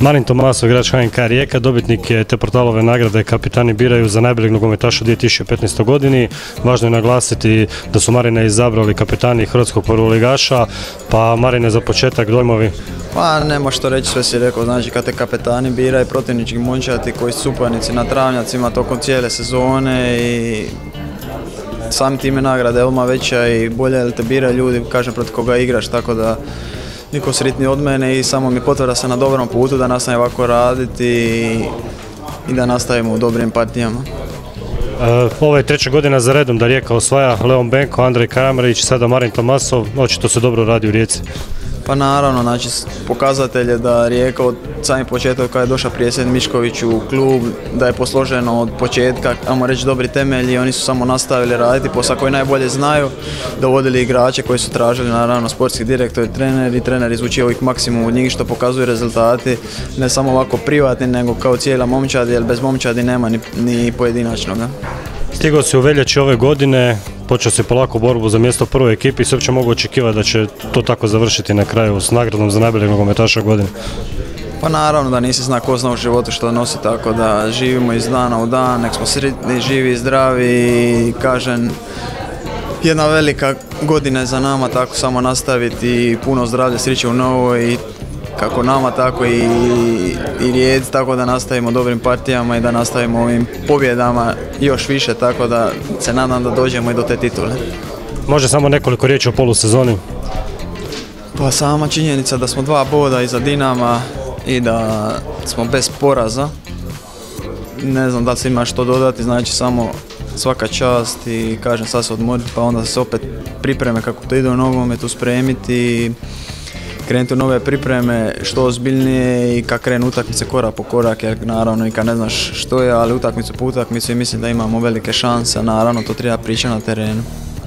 Marin Tomasov, igrač HNK Rijeka, dobitnik je te portalove nagrade Kapitani biraju za najboljeg nogometaša u 2015. godini. Važno je naglasiti da su Marine izabrali kapitani hrvatskog prvoligaša, pa Marine, za početak dojmovi. Pa nema što reći, sve si rekao, znači kad te kapetani biraju protivnički momčadi koji su suparnici na travnjacima tokom cijele sezone i samim time nagrada je odmah veća i bolje jer te biraju ljudi, kažem, protiv koga igraš, tako da niko sretniji od mene i samo mi potvrda se na dobrom putu da nastavim ovako raditi i da nastavimo u dobrim partijama. Ovo je treća godina za redom da Rijeka osvaja, Leon Benko, Andrej Kramarić, sada Marin Tomasov, očito se dobro radi u Rijeci. Pa naravno, znači pokazatelj je da Rijeka od samih početka kada je došao predsjednik Mišković u klub, da je posloženo od početka, ajmo reći, dobri temelji, oni su samo nastavili raditi, posao koji najbolje znaju, dovodili igrače koji su tražili, naravno sportski direktor i trener izvučio uvijek maksimum od njih što pokazuju rezultati, ne samo ovako privatni nego kao cijela momčad, jer bez momčadi nema ni pojedinačnog. Stigao si u veljači ove godine, počeo si polako borbu za mjesto u prvoj ekipi i se uopće mogu očekivati da će to tako završiti na kraju s nagradom za najboljeg nogometaša godine. Pa naravno da nisi zna ko zna u životu što nosi, tako da živimo iz dana u dan, nek smo sretni, živi i zdravi i kažem, jedna velika godina je za nama, tako samo nastaviti i puno zdravlja, sreće u novoj i kako nama, tako i Rijeci, tako da nastavimo dobrim partijama i da nastavimo ovim pobjedama još više, tako da se nadam da dođemo i do te titule. Može samo nekoliko riječi o polusezoni? Pa sama činjenica da smo 2 boda iza Dinama i da smo bez poraza. Ne znam da li se ima što dodati, znači samo svaka čast i kažem sad se odmoriti pa onda se opet pripreme kako to ide u nogometu spremiti. Krenuti u nove pripreme što ozbiljnije i kad krenu utakmice korak po korak, jer naravno i kad ne znaš što je, ali utakmicu po utakmicu i mislim da imamo velike šanse, naravno to treba pričati na terenu.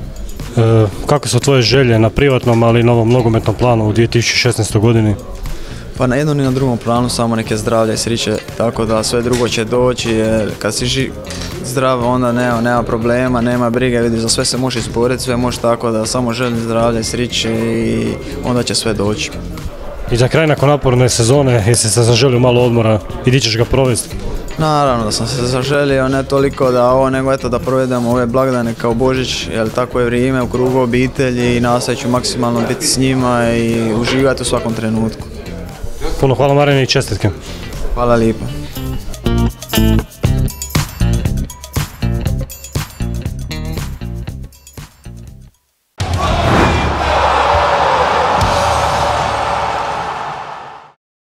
Kako su tvoje želje na privatnom, ali i na ovom nogometnom planu u 2016. godini? Pa na jednom i na drugom planu samo neke zdravlje i sreće, tako da sve drugo će doći, jer kad si zdrav onda nema problema, nema brige, vidiš za sve se može izboriti, sve može, tako da samo želim zdravlje i sreće i onda će sve doći. I za kraj, nakon naporne sezone, jesi se zaželio malo odmora i di ćeš ga provesti? Naravno da sam se zaželio, ne toliko da ovo, nego eto da provedemo ove blagdane kao Božić, jer tako je vrijeme u krugu obitelji i nastavit ću maksimalno biti s njima i uživati u svakom trenutku. Puno hvala Marine i čestitke. Hvala lijepo.